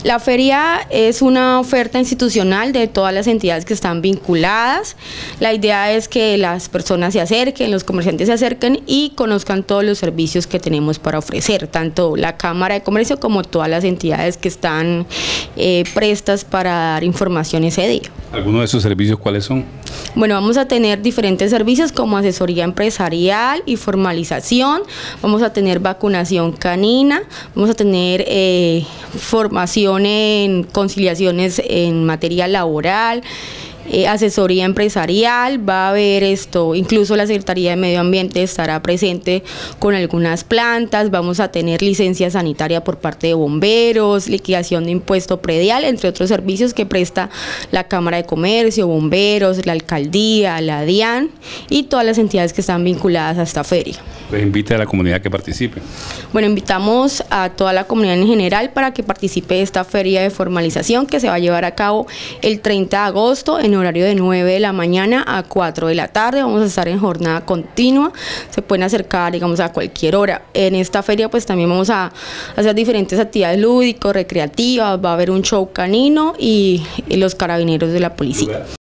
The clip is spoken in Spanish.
La feria es una oferta institucional de todas las entidades que están vinculadas. La idea es que las personas se acerquen, los comerciantes se acerquen y conozcan todos los servicios que tenemos para ofrecer, tanto la Cámara de Comercio como todas las entidades que están prestas para dar información ese día. ¿Algunos de esos servicios cuáles son? Bueno, vamos a tener diferentes servicios como asesoría empresarial y formalización, vamos a tener vacunación canina, vamos a tener formación en conciliaciones en materia laboral, asesoría empresarial, va a haber incluso la Secretaría de Medio Ambiente estará presente con algunas plantas, vamos a tener licencia sanitaria por parte de bomberos, liquidación de impuesto predial, entre otros servicios que presta la Cámara de Comercio, bomberos, la alcaldía, la DIAN y todas las entidades que están vinculadas a esta feria. Pues invita a la comunidad que participe. Bueno, invitamos a toda la comunidad en general para que participe de esta feria de formalización que se va a llevar a cabo el 30 de agosto en horario de 9 de la mañana a 4 de la tarde. Vamos a estar en jornada continua, se pueden acercar, digamos, a cualquier hora. En esta feria pues también vamos a hacer diferentes actividades lúdicos, recreativas, va a haber un show canino y los carabineros de la policía.